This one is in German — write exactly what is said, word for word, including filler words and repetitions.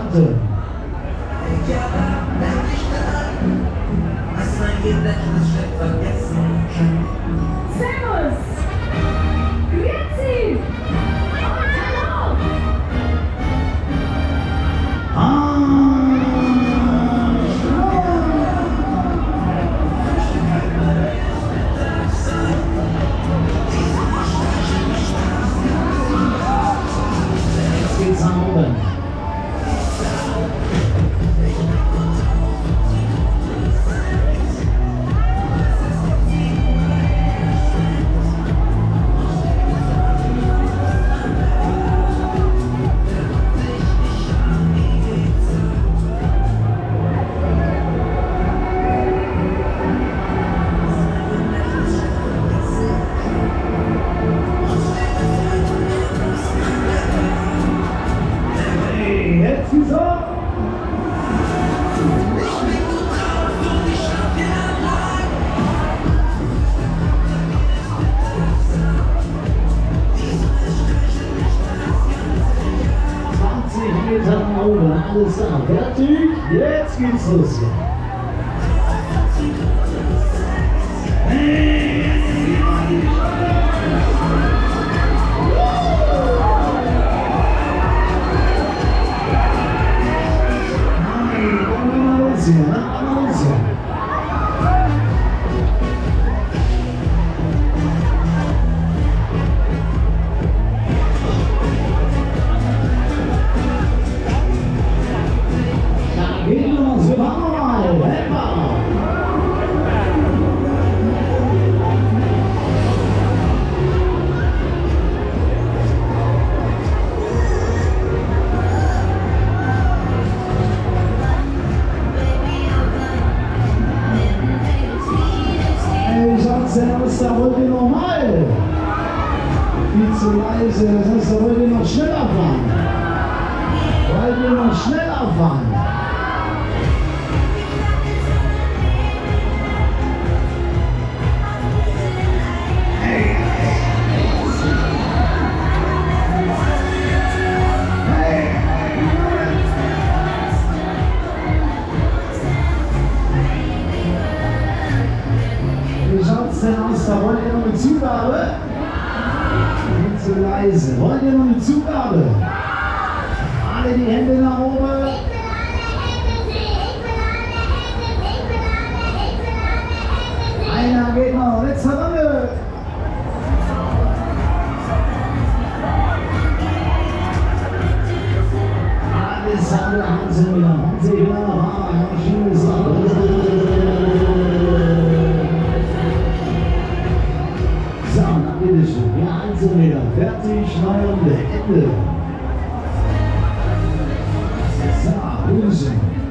Atem. Was mein Gedächtnis schlecht vergessen kann. Servus! Grüezi! Und hallo! Ah! Jetzt geht's nach oben. Jetzt ist er! zwanzig Meter nach oben, alles da, fertig, jetzt geht's los. Servus, da wollt ihr noch mal. Viel zu leise, das heißt, da wollt ihr noch schneller fahren. Wollt ihr noch schneller fahren. Hey. Hey. Wie schaut's denn aus? Da wollt ihr noch eine Zugabe? Nicht zu leise. Wollt ihr noch eine Zugabe? Alle die Hände nach oben. Einer geht noch. Letzte Runde. Alles alle Wahnsinn wieder. Wahnsinn wieder. Ah, schöne Sache. Bitteschön, ja, also wieder fertig, neue Runde, Ende. So, bitteschön.